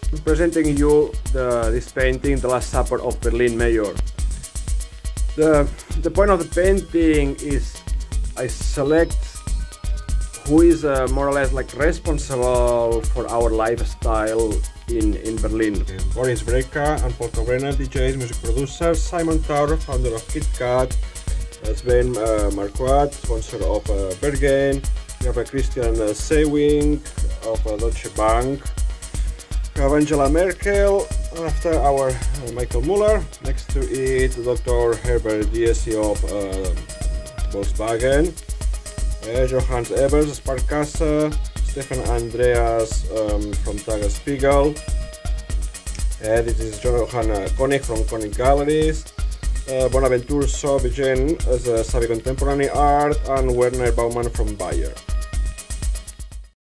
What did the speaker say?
I'm presenting you this painting, The Last Supper of Berlin Mayor. The point of the painting is I select who is more or less like responsible for our lifestyle in Berlin. Boris Brejcha and Paul Cabrera, DJs, music producers. Simon Taur, founder of KitKat. Sven Marquardt, sponsor of Bergen. We have Christian Sewing of Deutsche Bank. We have Angela Merkel, and after our Michael Müller. Next to it, Dr. Herbert Diesi of Volkswagen. Johannes Evers, Sparkasse. Stefan Andreas from Tagesspiegel. This is Johan Koenig from Koenig Galleries. Bonaventure Sobigen as Savvy Contemporary Art, and Werner Baumann from Bayer.